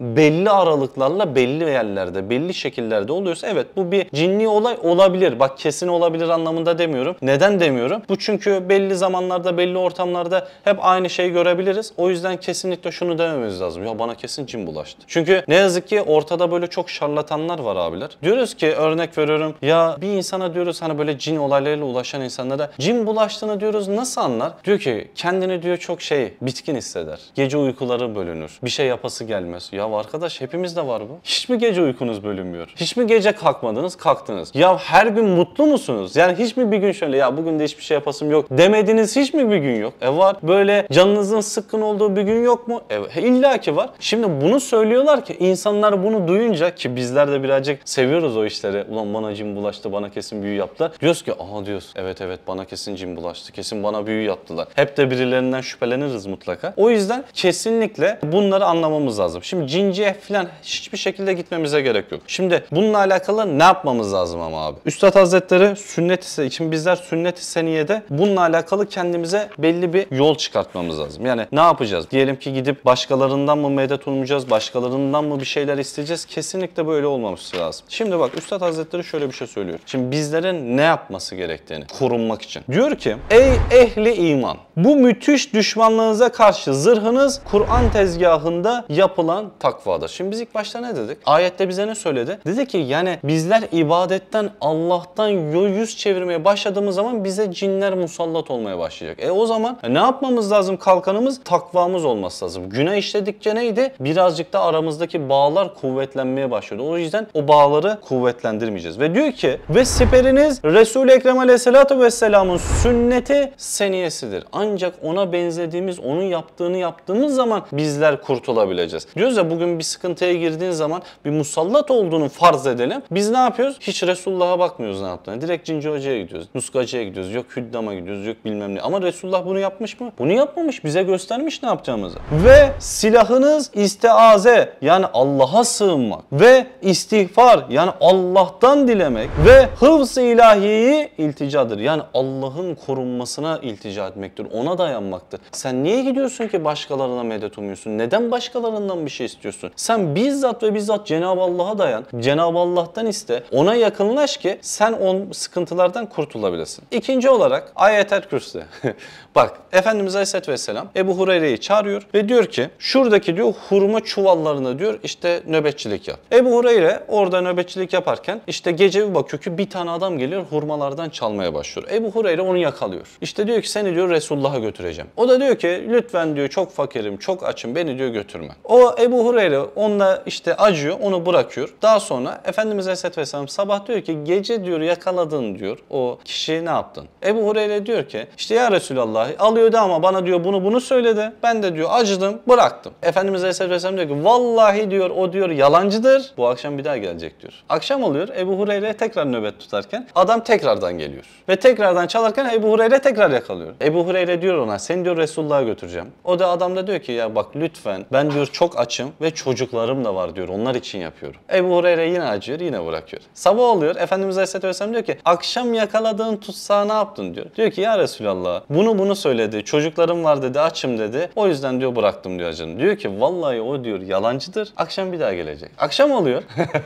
belli aralıklarla belli yerlerde, belli şekillerde oluyorsa evet bu bir cinni olay olabilir. Bak kesin olabilir anlamında demiyorum. Neden demiyorum? Bu çünkü belli zamanlarda, belli ortamlarda hep aynı şeyi görebiliriz. O yüzden kesinlikle şunu dememiz lazım. Ya bana kesin cin bulaştı. Çünkü ne yazık ki ortada böyle çok şarlatanlar var abiler. Diyoruz ki örnek veriyorum ya bir insana diyoruz hani böyle cin olaylarıyla ulaşan insanlara cin bulaştığını diyoruz nasıl anlar? Diyor ki kendini diyor çok şey bitkin hisseder. Gece uykuları bölünür. Bir şey yapası gelmez. Ya arkadaş hepimizde var bu. Hiç mi gece uykunuz bölünmüyor? Hiç mi gece kalkmadınız kalktınız? Ya her gün mutlu musunuz? Yani hiç mi bir gün şöyle ya bugün de hiçbir şey yapasım yok demediğiniz hiç mi bir gün yok? E var. Böyle canınızın sıkkın olduğu bir gün yok mu? E illa ki var. Şimdi bunu söylüyorlar ki insanlar bunu duyunca ki bizler de birazcık seviyoruz o işleri. Ulan bana cin bulaştı, bana kesin büyü yaptılar. Diyoruz ki aha diyoruz. Evet evet bana kesin cin bulaştı. Kesin bana büyü yaptılar. Hep de birilerinden şüpheleniriz mutlaka. O yüzden kesinlikle bunları anlamamız lazım. Şimdi cinciye falan hiçbir şekilde gitmemize gerek yok. Şimdi bununla alakalı ne yapmamız lazım ama abi? Üstad Hazretleri sünnet-i için bizler sünnet-i seniyede bununla alakalı kendimize belli bir yol çıkartmamız lazım. Yani ne yapacağız? Diyelim ki gidip başkalarından mı medet umacağız? Başkalarından mı bir şeyler isteyeceğiz? Kesinlikle böyle olmaması lazım. Şimdi bak Üstad Hazretleri şöyle bir şey söylüyor. Şimdi bizlerin ne yapması gerektiğini korunmak için. Diyor ki ey ehli iman bu müthiş düşmanlığınıza karşı zırhınız Kur'an tezgahında yapılan takvadır. Şimdi biz ilk başta ne dedik? Ayette bize ne söyledi? Dedi ki yani bizler ibadetten Allah'tan yüz çevirmeye başladığımız zaman bize cinler musallat olmaya başlayacak. E o zaman e ne yapmamız lazım? Kalkanımız takvamız olması lazım. Günah işledikçe neydi? Birazcık da aramızdaki bağlar kuvvetlenmeye başladı. O yüzden o bağları kuvvetlendirmeyeceğiz. Ve diyor ki ve siperiniz Resul-i Ekrem Aleyhisselatü Vesselam'ın sünneti seniyesidir. Ancak ona benzediğimiz, onun yaptığını yaptığımız zaman bizler kurtulabileceğiz. Diyoruz ya bugün bir sıkıntıya girdiğin zaman bir musallat olduğunu farz edelim. Biz ne yapıyoruz? Hiç Resulullah'a bakmıyoruz ne yaptığını. Direkt cinci hocaya gidiyoruz. Nuskacıya gidiyoruz. Yok hüddama gidiyoruz. Yok bilmem ne. Ama Resulullah bunu yapmış mı? Bunu yapmamış. Bize göstermiş ne yapacağımızı. Ve silahınız istiaze yani Allah'a sığınmak ve istiğfar yani Allah'tan dilemek ve hıfz-ı ilahiyi ilticadır. Yani Allah'ın korunmasına iltica etmektir. Ona dayanmaktır. Sen niye gidiyorsun ki başkalarına medet umuyorsun? Neden başkalarından bir şey istiyorsun? Sen bizzat ve bizzat Cenab-ı Allah'a dayan. Cenab-ı Allah'tan iste. Ona yakınlaş ki sen o sıkıntılardan kurtulabilesin. İkinci olarak Ayet-el Kürsi. Bak Efendimiz Aleyhisselatü Vesselam Ebu Hureyre'yi çağırıyor ve diyor ki şuradaki diyor hurma çuvallarına diyor işte nöbetçilik yap. Ebu Hureyre orada nöbetçilik yaparken işte gece bir bakıyor ki bir tane adam geliyor hurmalardan çalmaya başlıyor. Ebu Hureyre onu yakalıyor. İşte diyor ki seni diyor Resulullah'a götüreceğim. O da diyor ki lütfen diyor çok fakirim çok açım beni diyor götürme. O Ebu Hureyre onunla işte acıyor onu bırakıyor. Daha sonra Efendimiz Aleyhisselatü Vesselam sabah diyor ki gece diyor yakaladın diyor o kişiyi ne yaptın? Ebu Hureyre diyor ki işte ya Resulallah alıyordu ama bana diyor bunu bunu söyledi. Ben de diyor acıdım bıraktım. Efendimiz Aleyhisselatü Vesselam diyor ki vallahi diyor o diyor yalancıdır. Bu akşam bir daha gelecek diyor. Akşam oluyor Ebu Hureyre tekrar nöbet tutarken adam tekrardan geliyor. Ve tekrardan çalarken Ebu Hureyre tekrar yakalıyor. Ebu Hureyre diyor ona seni diyor Resulullah'a götüreceğim. O da adam da diyor ki ya bak lütfen ben diyor çok açım ve çocuklarım da var diyor onlar için yapıyorum. Ebu Hureyre yine acıyor yine bırakıyor. Sabah oluyor Efendimiz Aleyhisselatü Vesselam diyor ki akşam yakaladığın tutsağı ne yaptın diyor. Diyor ki ya Resulallah bunu bunu söyledi çocuklarım var dedi açım dedi o yüzden diyor bıraktım diyor acını. Diyor ki vallahi o diyor yalancıdır akşam bir daha gelecek. Akşam oluyor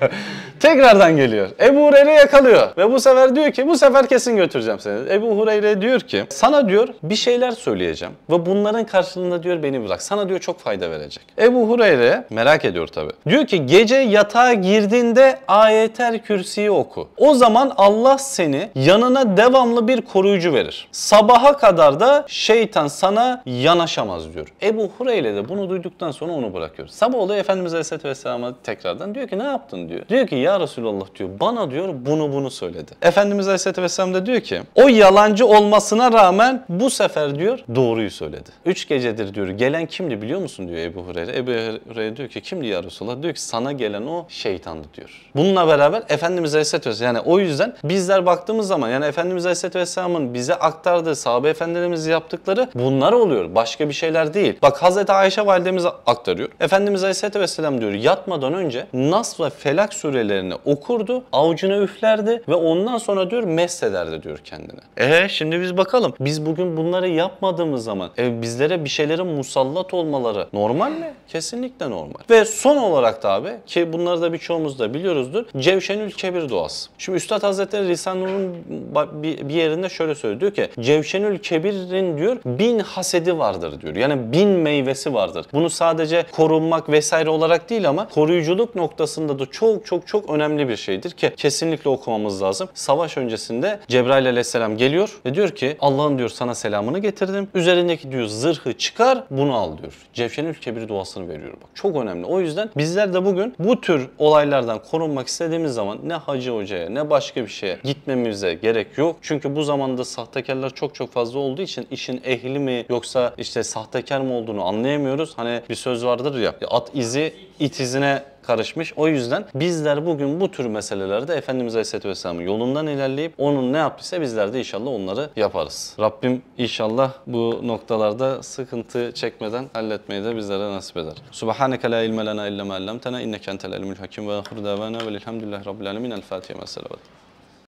tekrardan geliyor. Ebu Hureyre yakalıyor ve bu sefer diyor ki bu sefer kesin götüreceğim seni. Ebu Hureyre diyor ki sana diyor bir şeyler söyleyeceğim ve bunların karşılığında diyor beni bırak. Sana diyor çok fayda verecek. Ebu Hureyre merak ediyor tabi. Diyor ki gece yatağa girdiğinde Ayet-el Kürsi'yi oku. O zaman Allah seni yanına devamlı bir koruyucu verir. Sabaha kadar da şeytan sana yanaşamaz diyor. Ebu Hureyre de bunu duyduktan sonra onu bırakıyor. Sabah oluyor Efendimiz Aleyhisselatü Vesselam'a tekrardan diyor ki ne yaptın diyor. Diyor ki ya Resulallah diyor bana diyor bunu bunu söyledi. Efendimiz Aleyhisselatü Vesselam da diyor ki o yalancı olmasına rağmen bu sefer diyor doğruyu söyledi. Üç gecedir diyor gelen kimdi biliyor musun diyor Ebu Hureyre. Ebu Hureyre diyor ki kimdi ya Resulallah? Diyor ki sana gelen o şeytandı diyor. Bununla beraber Efendimiz Aleyhisselatü Vesselam yani o yüzden bizler baktığımız zaman yani Efendimiz Aleyhisselatü Vesselam'ın bize aktardığı sahabe efendilerimiz yaptıkları bunlar oluyor. Başka bir şeyler değil. Bak Hazreti Ayşe validemiz aktarıyor. Efendimiz Aleyhisselatü Vesselam diyor yatmadan önce Nas ve Felak surelerini okurdu, avucuna üflerdi ve ondan sonra diyor meshederdi diyor kendine. Eee şimdi biz bakalım. Biz bugün bunları yapmadığımız zaman e, bizlere bir şeylerin musallat olmaları normal mi? Kesinlikle normal. normal. Ve son olarak da abi, ki bunları da birçoğumuz da biliyoruzdur, Cevşenül Kebir duası. Şimdi Üstad Hazretleri Risale-i Nur'un bir yerinde şöyle söylüyor, diyor ki Cevşenül Kebir'in diyor bin hasedi vardır diyor. Yani bin meyvesi vardır. Bunu sadece korunmak vesaire olarak değil ama koruyuculuk noktasında da çok çok çok önemli bir şeydir ki kesinlikle okumamız lazım. Savaş öncesinde Cebrail aleyhisselam geliyor ve diyor ki Allah'ın diyor sana selamını getirdim. Üzerindeki diyor zırhı çıkar, bunu al diyor. Cevşenül Kebir duasını veriyor bak. Çok önemli. O yüzden bizler de bugün bu tür olaylardan korunmak istediğimiz zaman ne hacı hocaya ne başka bir şeye gitmemize gerek yok. Çünkü bu zamanda sahtekarlar çok çok fazla olduğu için işin ehli mi yoksa işte sahtekar mı olduğunu anlayamıyoruz. Hani bir söz vardır ya, at izi it izine karışmış. O yüzden bizler bugün bu tür meselelerde Efendimiz Aleyhisselatü Vesselam'ın yolundan ilerleyip onun ne yaptıysa bizler de inşallah onları yaparız. Rabbim inşallah bu noktalarda sıkıntı çekmeden halletmeyi de bizlere nasip eder. Subhaneke la ilme lena illa ma allamtena inneke entel alimul hakim ve ahir davana velhamdülillahi rabbil alemin. El Fatiha.